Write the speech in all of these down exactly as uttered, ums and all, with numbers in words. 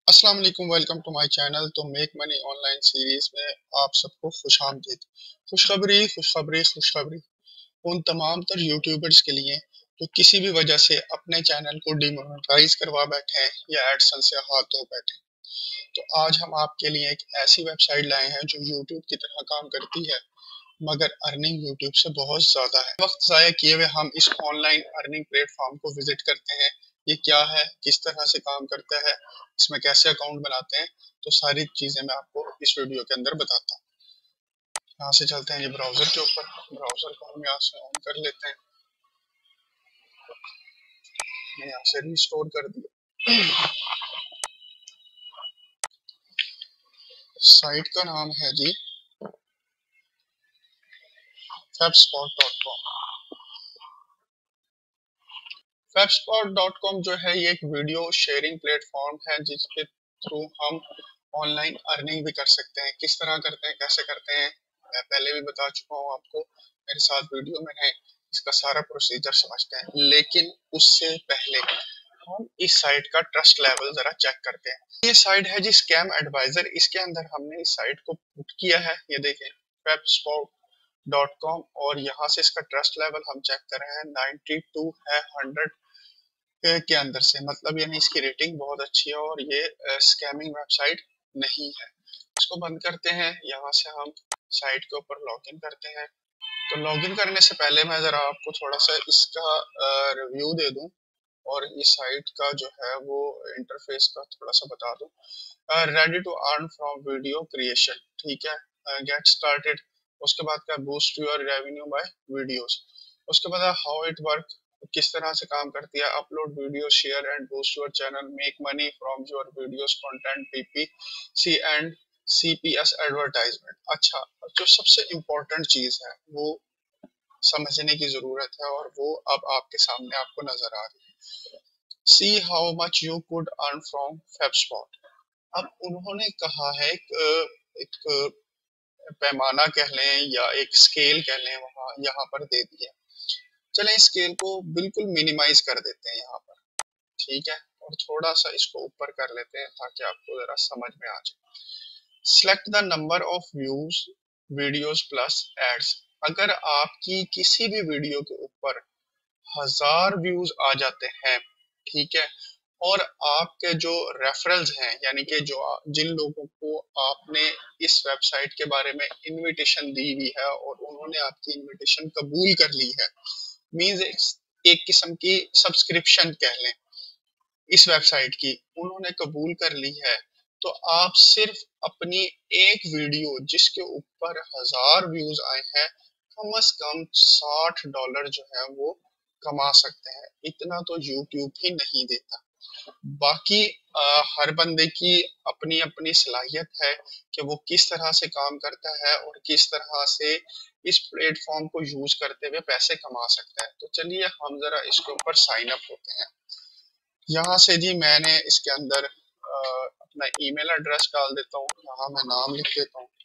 अस्सलाम वालेकुम, welcome to my channel. तो मेक मनी ऑनलाइन सीरीज में आप सबको खुशामदीद। खुशखबरी खुशखबरी खुशखबरी उन तमाम तर यूट्यूबर्स के लिए जो किसी भी वजह से अपने चैनल को डिमोनेटाइज करवा बैठे हैं या एडसेंस से हाथ धो बैठे हैं। तो आज हम आपके लिए एक ऐसी वेबसाइट लाए हैं जो यूट्यूब की तरह काम करती है, मगर अर्निंग यूट्यूब से बहुत ज्यादा है। वक्त जाया किए हुए हम इस ऑनलाइन अर्निंग प्लेटफॉर्म को विजिट करते हैं। ये क्या है, किस तरह से काम करता है, इसमें कैसे अकाउंट बनाते हैं, तो सारी चीजें मैं आपको इस वीडियो के अंदर बताता हूँ। यहाँ से चलते हैं जी ब्राउजर के ऊपर। ब्राउजर को हम यहाँ से ऑन कर लेते हैं। मैं यहाँ से रिस्टोर कर दिया। साइट का नाम है जी Fabspot dot com. Fabspot dot com जो है ये एक वीडियो शेयरिंग प्लेटफॉर्म है जिसके थ्रू हम ऑनलाइन अर्निंग भी कर सकते हैं। किस तरह करते हैं, कैसे करते हैं, मैं पहले भी बता चुका हूँ आपको। मेरे साथ वीडियो में है, इसका सारा प्रोसीजर समझते हैं। लेकिन उससे पहले हम इस साइट का ट्रस्ट लेवल जरा चेक करते हैं। ये साइट है जी स्कैम एडवाइजर। इसके अंदर हमने इस साइट को पुट किया है, ये देखें फेबस्पॉट डॉट कॉम, और यहाँ से इसका ट्रस्ट लेवल हम चेक कर रहे हैं नाइन्टी टू है हंड्रेड के अंदर से। मतलब यानी इसकी रेटिंग बहुत अच्छी है और ये स्कैमिंग वेबसाइट नहीं है। इसको बंद करते हैं। यहाँ से हम साइट के ऊपर लॉगिन करते हैं। तो लॉगिन करने से पहले मैं जरा आपको थोड़ा सा इसका रिव्यू दे दूं और इस साइट का जो है वो इंटरफेस का थोड़ा सा बता दूं। Ready to earn from video creation, ठीक है। गेट स्टार्टेड, उसके बाद का boost your revenue by videos. उसके बाद हाउ इट वर्क, किस तरह से काम करती है। Upload video, share and boost your channel, make money from your videos, content, PPC and CPS advertisement. अच्छा, जो सबसे इम्पोर्टेंट चीज है वो समझने की जरूरत है और वो अब आपके सामने आपको नजर आ रही है। See how much you could earn from Fabspot. अब उन्होंने कहा है एक, एक पैमाना कह लें या एक स्केल कह लें, वहां यहाँ पर दे दिया। चलें स्केल को बिल्कुल मिनिमाइज कर देते हैं यहाँ पर, ठीक है, और थोड़ा सा इसको ऊपर कर लेते हैं ताकि आपको जरा समझ में आ जाए। Select the number of views videos plus ads. अगर आपकी किसी भी वीडियो के ऊपर हजार व्यूज आ जाते हैं, ठीक है, और आपके जो रेफरल्स हैं, यानी कि जो जिन लोगों को आपने इस वेबसाइट के बारे में इनविटेशन दी हुई है और उन्होंने आपकी इनविटेशन कबूल कर ली है, मींस एक, एक किस्म की सब्सक्रिप्शन कह लें इस वेबसाइट की, उन्होंने कबूल कर ली है, तो आप सिर्फ अपनी एक वीडियो जिसके ऊपर हजार व्यूज आए हैं, कम अज कम साठ डॉलर जो है वो कमा सकते हैं। इतना तो यूट्यूब ही नहीं देता। बाकी आ, हर बंदे की अपनी अपनी सलाहियत है कि वो किस तरह से काम करता है और किस तरह से इस प्लेटफॉर्म को यूज करते हुए पैसे कमा सकता है। तो चलिए हम जरा इसके ऊपर साइन अप होते हैं। यहाँ से जी मैंने इसके अंदर आ, अपना ईमेल एड्रेस डाल देता हूँ। यहाँ मैं नाम लिख देता हूँ।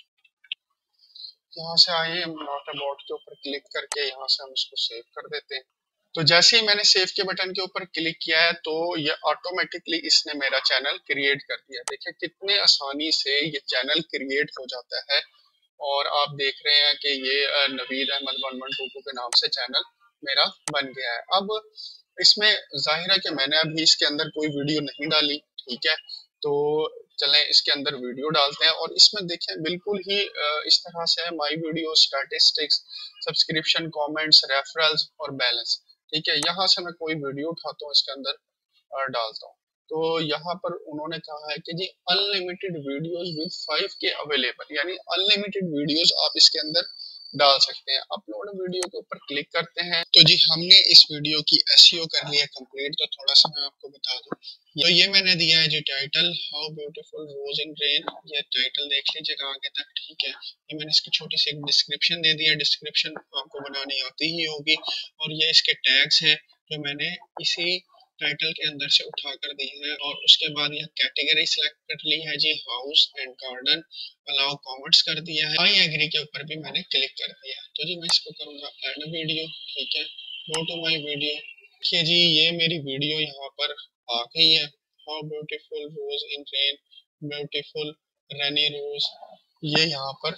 यहाँ से आइए हम नॉट अबाउट के ऊपर क्लिक करके यहाँ से हम इसको सेव कर देते हैं। तो जैसे ही मैंने सेव के बटन के ऊपर क्लिक किया है तो ये ऑटोमेटिकली इसने मेरा चैनल क्रिएट कर दिया। देखिए कितने आसानी से ये चैनल क्रिएट हो जाता है। और आप देख रहे हैं कि ये Naveed Ahmed one one two two के नाम से चैनल मेरा बन गया है। अब इसमें जाहिर है कि मैंने अभी इसके अंदर कोई वीडियो नहीं डाली, ठीक है, तो चलें इसके अंदर वीडियो डालते हैं। और इसमें देखें बिल्कुल ही इस तरह से है, my video, statistics, subscription, comments, referrals और बैलेंस, ठीक है। यहाँ से मैं कोई वीडियो उठाता हूँ, इसके अंदर डालता हूँ। तो यहाँ पर उन्होंने कहा है कि जी unlimited videos with five K available, यानी अनलिमिटेड वीडियोस आप इसके अंदर डाल सकते हैं। अपलोड वीडियो के ऊपर क्लिक करते हैं। तो जी हमने इस वीडियो की एसईओ कर लिया कंप्लीट। तो थोड़ा सा मैं आपको बता दूं, तो ये मैंने दिया है जी title, how beautiful rose in rain. ये टाइटल देख लीजिएगा आगे तक, ठीक है। ये मैंने इसकी छोटी सी एक डिस्क्रिप्शन दे दी है। डिस्क्रिप्शन आपको बनानी आती ही होगी। और ये इसके टैग्स हैं जो मैंने इसी टाइटल के अंदर से उठा कर दी है। और उसके बाद यह कैटेगरी सिलेक्ट कर ली है जी, house and garden, allow comments कर दिया है। आई एग्री के ऊपर भी मैंने क्लिक कर दिया है। तो जी मैं इसको करूंगा ऐड वीडियो, ठीक है। Go to my video. देखिए जी ये मेरी वीडियो यहाँ पर आ गई है how beautiful rose in rain, beautiful rainy rose, ये यहाँ पर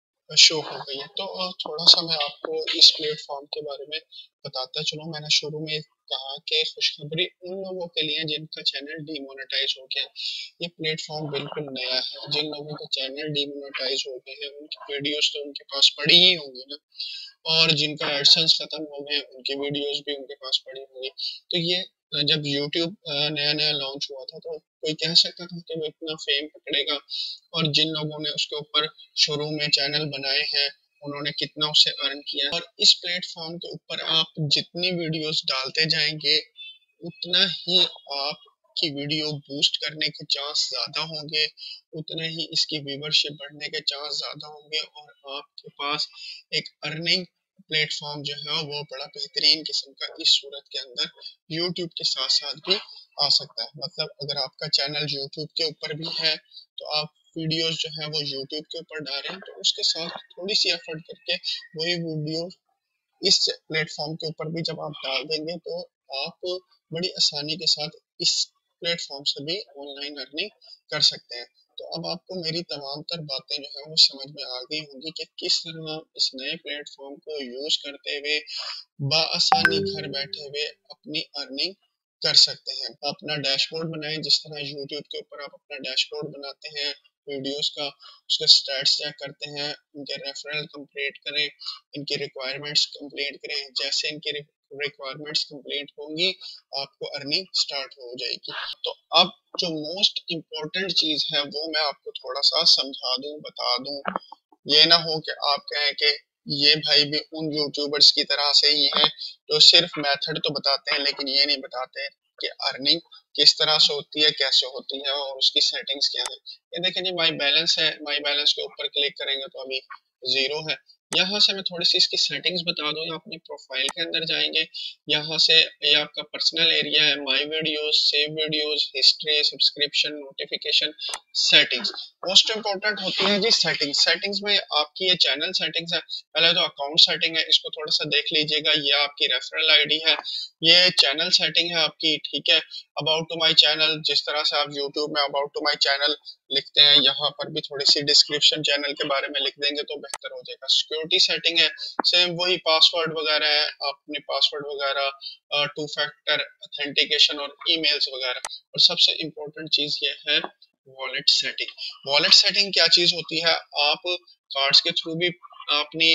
शो हो गई है। तो थोड़ा सा मैं आपको इस प्लेटफॉर्म के बारे में बताता चलूँ। मैंने शुरू में कहा कि खुशखबरी उन लोगों के लिए जिनका चैनल डीमोनेटाइज हो गया। ये प्लेटफॉर्म बिल्कुल नया है। जिन लोगों का चैनल डीमोनेटाइज हो गए हैं उनकी वीडियोस तो उनके पास पड़ी ही होंगी ना, और जिनका एडसेंस खत्म हो गए उनकी वीडियोस भी उनके पास पड़ी होंगी। तो ये जब YouTube नया नया लॉन्च हुआ था तो कोई कह सकता था कि वो इतना फेम पकड़ेगा, और जिन लोगों ने उसके ऊपर शुरू में चैनल बनाए हैं उन्होंने कितना उससे अर्न किया। और इस प्लेटफॉर्म के ऊपर आप जितनी वीडियोस डालते जाएंगे उतना ही आपकी वीडियो बूस्ट करने के चांस ज़्यादा होंगे, उतने ही इसकी व्यूवरशिप बढ़ने के चांस ज़्यादा होंगे, और आपके पास एक अर्निंग प्लेटफॉर्म जो है वो बड़ा बेहतरीन किस्म का इस सूरत के अंदर यूट्यूब के साथ साथ भी आ सकता है। मतलब अगर आपका चैनल यूट्यूब के ऊपर भी है तो आप वीडियोस जो है वो यूट्यूब के ऊपर डाल रहे हैं, तो उसके साथ थोड़ी सी एफर्ट करके वही वीडियो इस प्लेटफॉर्म के ऊपर भी जब आप डाल देंगे तो आप बड़ी आसानी के साथ इस प्लेटफॉर्म से भी ऑनलाइन अर्निंग कर सकते हैं। तो अब आपको मेरी तमाम तर बातें जो है वो समझ में आ गई होंगी कि किस तरह आप इस नए प्लेटफॉर्म को यूज करते हुए बआसानी घर बैठे हुए अपनी अर्निंग कर सकते हैं। अपना डैशबोर्ड बनाएं, जिस तरह यूट्यूब के ऊपर आप अपना डैशबोर्ड बनाते हैं वीडियोस का, उसके स्टैट्स चेक करते हैं, इनके रेफरल कंप्लीट करें, इनकी रिक्वायरमेंट्स कंप्लीट करें। जैसे इनकी रिक्वायरमेंट्स कंप्लीट होंगी आपको अर्निंग स्टार्ट हो जाएगी। तो अब जो मोस्ट इम्पोर्टेंट चीज है वो मैं आपको थोड़ा सा समझा दूं, बता दूं। ये ना हो कि आप कहें कि ये भाई भी उन यूट्यूबर्स की तरह से ही हैं जो सिर्फ मेथड तो बताते हैं लेकिन ये नहीं बताते कि अर्निंग किस तरह से होती है, कैसे होती है और उसकी सेटिंग्स क्या है। ये देखें जी, माई बैलेंस है, माई बैलेंस के ऊपर क्लिक करेंगे तो अभी जीरो है। यहाँ से मैं थोड़ी सी इसकी सेटिंग्स बता दूँ। अपनी प्रोफाइल के अंदर जाएंगे, यहाँ से ये आपका पर्सनल एरिया है, my videos, save videos, history, subscription, notification, settings. Most important होती है जी सेटिंग्स। सेटिंग्स में आपकी ये चैनल सेटिंग्स है। पहले तो अकाउंट सेटिंग है, इसको थोड़ा सा देख लीजिएगा। ये आपकी रेफरल आईडी है, ये चैनल सेटिंग है आपकी, ठीक है। अबाउट टू माय चैनल, जिस तरह से आप यूट्यूब में अबाउट टू माय चैनल लिखते हैं, यहाँ पर भी थोड़ी सी डिस्क्रिप्शन चैनल के बारे में लिख देंगे तो बेहतर हो जाएगा। सिक्योरिटी सेटिंग है, सेम वही पासवर्ड वगैरह है, अपने पासवर्ड वगैरह, टू फैक्टर ऑथेंटिकेशन और ईमेल्स वगैरह। और सबसे इम्पोर्टेंट चीज ये है वॉलेट सेटिंग। वॉलेट सेटिंग क्या चीज होती है? आप कार्ड्स के थ्रू भी अपनी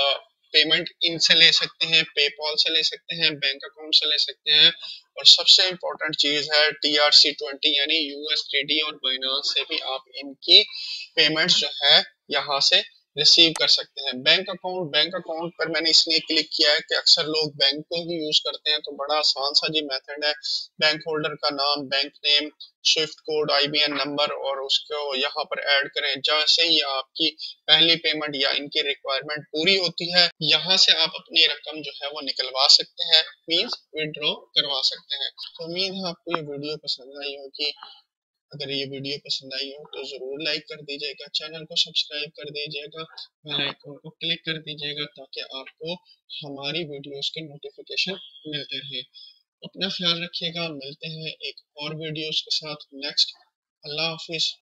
पेमेंट इनसे ले सकते हैं, पेपॉल से ले सकते हैं, बैंक अकाउंट से ले सकते हैं, और सबसे इम्पोर्टेंट चीज है टी आर सी ट्वेंटी यानी यू एस डी टी और बाइनांस से भी आप इनकी पेमेंट्स जो है यहाँ से रिसीव कर सकते हैं। बैंक अकाउंट, बैंक अकाउंट पर मैंने इसलिए क्लिक किया है कि अक्सर लोग बैंक को ही यूज करते हैं, तो बड़ा आसान सा जी मेथड है। बैंक होल्डर का नाम, bank name, swift code, I B N number, और उसको यहाँ पर ऐड करें। जैसे ही आपकी पहली पेमेंट या इनकी रिक्वायरमेंट पूरी होती है, यहाँ से आप अपनी रकम जो है वो निकलवा सकते हैं, मींस विड्रॉ करवा सकते हैं। तो उम्मीद है आपको ये वीडियो पसंद आई होगी। अगर ये वीडियो पसंद आई हो तो जरूर लाइक कर दीजिएगा, चैनल को सब्सक्राइब कर दीजिएगा, बेल आइकन को क्लिक कर दीजिएगा ताकि आपको हमारी वीडियोस के नोटिफिकेशन मिलते रहे। अपना ख्याल रखिएगा, मिलते हैं एक और वीडियोस के साथ नेक्स्ट। अल्लाह हाफिज।